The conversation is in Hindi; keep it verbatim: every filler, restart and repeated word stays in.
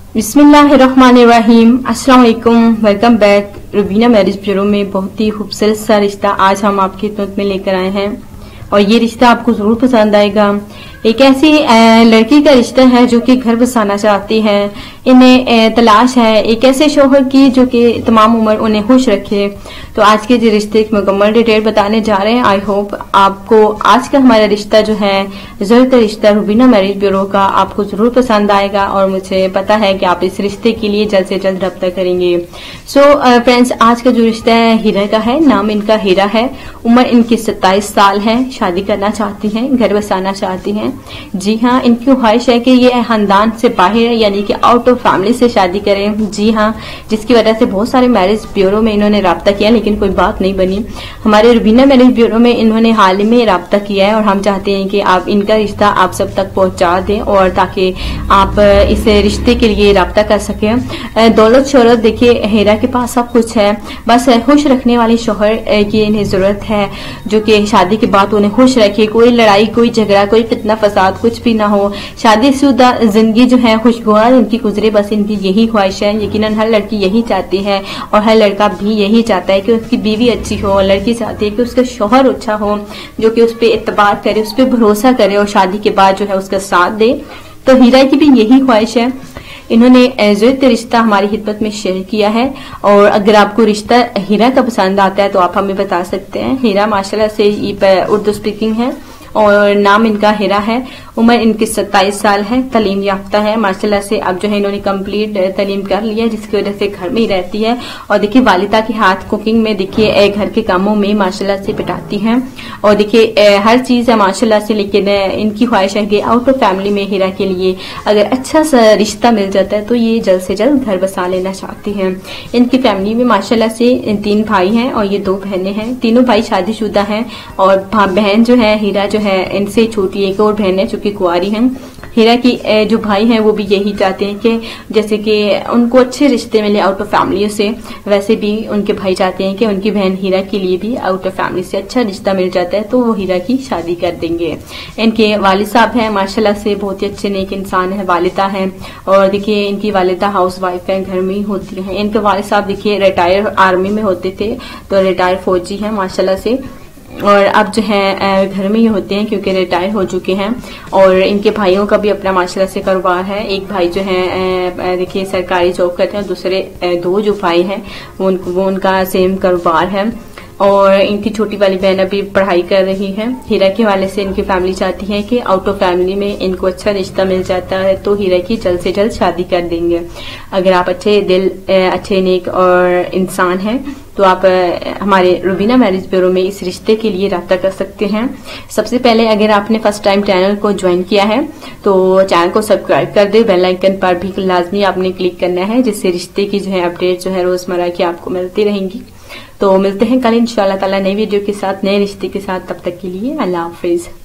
बिस्मिल्लाहिर्रहमानिर्रहीम। अस्सलाम वालेकुम, welcome back. Rubina marriage bureau में बहुत ही खूबसूरत सा रिश्ता आज हम आपकी खिदमत में लेकर आए हैं और ये रिश्ता आपको जरूर पसंद आएगा। एक ऐसी लड़की का रिश्ता है जो कि घर बसाना चाहती है। इन्हें तलाश है एक ऐसे शोहर की जो कि तमाम उम्र उन्हें खुश रखे। तो आज के जो रिश्ते की मुकम्मल डिटेल बताने जा रहे हैं। आई होप आपको आज का हमारा रिश्ता जो है रिजल्ट रिश्ता रुबीना मैरिज ब्यूरो का आपको जरूर पसंद आएगा और मुझे पता है कि आप इस रिश्ते के लिए जल्द से जल्द रब्ता करेंगे। सो so, फ्रेंड्स, आज का जो रिश्ता है हीरा का है। नाम इनका हीरा है। उम्र इनकी सत्ताईस साल है। शादी करना चाहती हैं, घर बसाना चाहती हैं। जी हाँ, इनकी ख्वाहिश है कि ये खानदान से बाहर यानी कि आउट ऑफ फैमिली से शादी करें। जी हाँ, जिसकी वजह से बहुत सारे मैरिज ब्यूरो में इन्होंने राब्ता किया लेकिन कोई बात नहीं बनी। हमारे रुबीना मैरिज ब्यूरो में इन्होंने हाल ही में राब्ता किया है और हम चाहते हैं कि आप इनका रिश्ता आप सब तक पहुंचा दें और ताकि आप इस रिश्ते के लिए राब्ता कर सकें। दौलत शोहरत देखिए हीरा के पास सब कुछ है, बस खुश रखने वाले शोहर की इन्हें जरूरत है जो कि शादी के बाद उन्हें खुश रखे। कोई लड़ाई, कोई झगड़ा, कोई फितना फसाद कुछ भी ना हो। शादीशुदा जिंदगी जो है खुशगवार इनकी गुजरे, बस इनकी यही ख्वाहिश है। यकीनन हर लड़की यही चाहती है और हर लड़का भी यही चाहता है कि उसकी बीवी अच्छी हो। लड़की चाहती है कि उसका शोहर अच्छा हो जो कि उस पर एतबार करे, उस पर भरोसा करे और शादी के बाद जो है उसका साथ दे। तो हीरा की भी यही ख्वाहिश है। इन्होंने एजुत रिश्ता हमारी खिदमत में शेयर किया है और अगर आपको रिश्ता हीरा का पसंद आता है तो आप हमें बता सकते हैं। हीरा माशाल्लाह से उर्दू स्पीकिंग है और नाम इनका हीरा है। उम्र इनकी सत्ताईस साल है। तालीम याफ्ता है माशाल्लाह से। अब जो है इन्होंने कंप्लीट तालीम कर लिया जिसकी वजह से घर में ही रहती है। और देखिए वालिदा के हाथ कुकिंग में देखिए घर के कामों में माशाल्लाह से पिटाती हैं और देखिए हर चीज है माशाल्लाह से। लेकिन इनकी ख्वाहिश है कि आउट ऑफ फैमिली में हीरा के लिए अगर अच्छा सा रिश्ता मिल जाता है तो ये जल्द से जल्द घर बसा लेना चाहती हैं। इनकी फैमिली में माशाल्लाह से तीन भाई हैं और ये दो बहनें हैं। तीनों भाई शादीशुदा हैं और बहन जो है हीरा जो है इनसे छोटी एक और बहन है जो कि कुंवारी हैं। हीरा की जो भाई हैं वो भी यही चाहते हैं कि जैसे कि उनको अच्छे रिश्ते मिले आउट ऑफ फैमिली से, वैसे भी उनके भाई चाहते हैं कि उनकी बहन हीरा के लिए भी आउट ऑफ फैमिली से अच्छा रिश्ता मिल जाता है तो वो हीरा की शादी कर देंगे। इनके वालिद साहब हैं माशाल्लाह से, बहुत ही अच्छे नेक इंसान है। वालिदा हैं और देखिए इनकी वालिदा हाउस वाइफ है, घर में ही होती है। इनके वालिद साहब देखिए रिटायर आर्मी में होते थे तो रिटायर फौजी है माशाल्लाह से और अब जो है घर में ही होते हैं क्योंकि रिटायर हो चुके हैं। और इनके भाइयों का भी अपना माशाल्लाह से कारोबार है। एक भाई जो है देखिए सरकारी जॉब करते हैं, दूसरे दो जो भाई हैं वो वो उनका सेम कारोबार है। और इनकी छोटी वाली बहन अभी पढ़ाई कर रही है। हीरा के हवाले से इनकी फैमिली चाहती है कि आउट ऑफ फैमिली में इनको अच्छा रिश्ता मिल जाता है तो हीरा की जल्द से जल्द शादी कर देंगे। अगर आप अच्छे दिल, अच्छे नेक और इंसान हैं तो आप हमारे रुबीना मैरिज ब्यूरो में इस रिश्ते के लिए राब्ता कर सकते हैं। सबसे पहले अगर आपने फर्स्ट टाइम चैनल को ज्वाइन किया है तो चैनल को सब्सक्राइब कर दे। बेल आइकन पर भी लाजमी आपने क्लिक करना है जिससे रिश्ते की जो है अपडेट जो है रोजमर्रा की आपको मिलती रहेंगी। तो मिलते हैं कल इंशाल्लाह ताला नई वीडियो के साथ, नए रिश्ते के साथ। तब तक के लिए अल्लाह हाफिज।